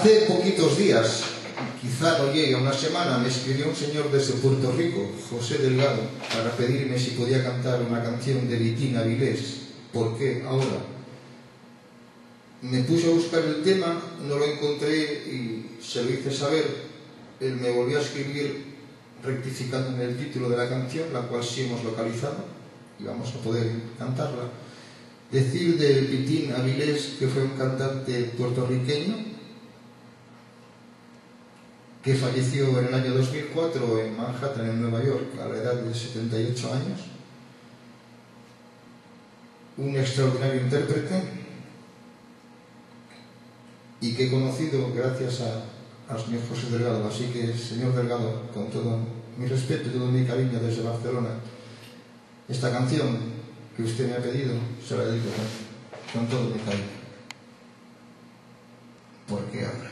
Hace poquitos días, quizá no llegue a una semana, me escribió un señor desde Puerto Rico, José Delgado, para pedirme si podía cantar una canción de Vitín Avilés. ¿Por qué ahora? Me puse a buscar el tema, no lo encontré y se lo hice saber. Él me volvió a escribir rectificando en el título de la canción, la cual sí hemos localizado y vamos a poder cantarla. Decir de Vitín Avilés que fue un cantante puertorriqueño que falleció en el año 2004 en Manhattan, en Nueva York, a la edad de 78 años. Un extraordinario intérprete y que he conocido gracias al señor José Delgado. Así que, señor Delgado, con todo mi respeto y todo mi cariño desde Barcelona, esta canción que usted me ha pedido se la dedico con todo mi cariño. ¿Por qué ahora?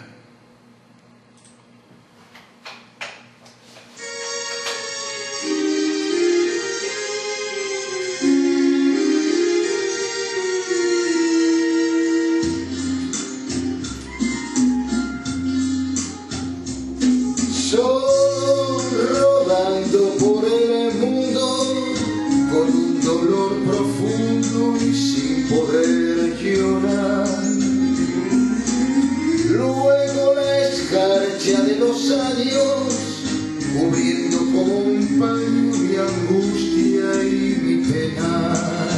Rodando por el mundo con un dolor profundo y sin poder llorar. Luego la escarcha de los años cubriendo como un paño mi angustia y mi pena.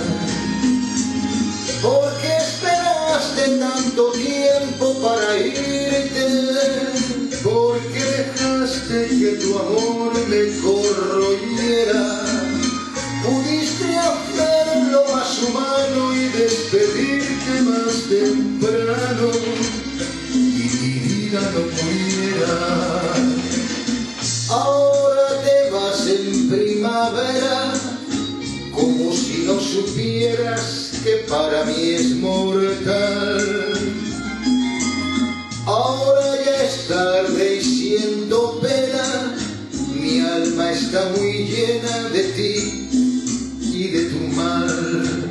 ¿Por qué esperaste tanto tiempo para irte? ¿Por qué dejaste que tu amor me corroyera? Pudiste hacerlo más humano y despedirte más temprano y mi vida no muriera. Ahora te vas en primavera como si no supieras que para mí es mortal. Ahora ya es tarde y siento pena, mi alma está muy llena de ti y de tu mal.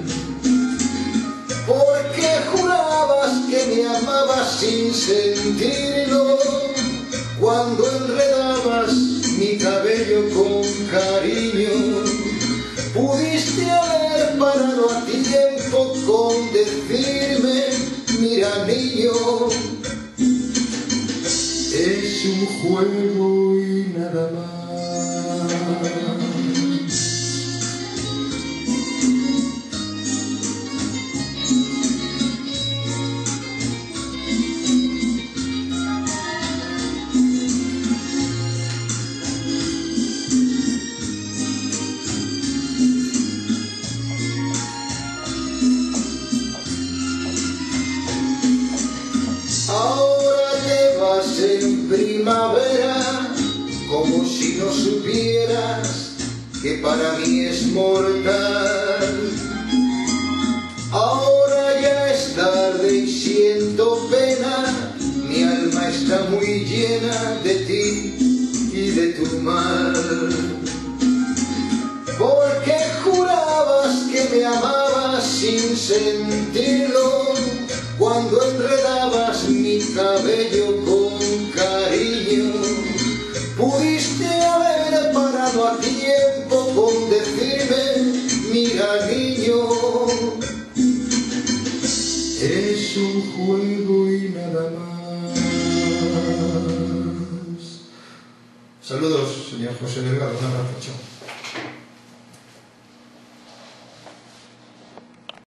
Porque jurabas que me amabas sin sentirlo, cuando enredabas mi cabello con cariño. Pudiste haber parado a tiempo con decirme, mira niño, es un juego y nada más. Ahora te vas en primavera como si no supieras que para mí es mortal. Ahora ya es tarde y siento pena, mi alma está muy llena de ti y de tu mal. Porque jurabas que me amabas sin sentirlo, cuando enredabas mi cabello con cariño. Pudiste haber parado a tiempo con decirme, mira niño, es un juego y nada más. Saludos, señor José Delgado. Un abrazo. Chao.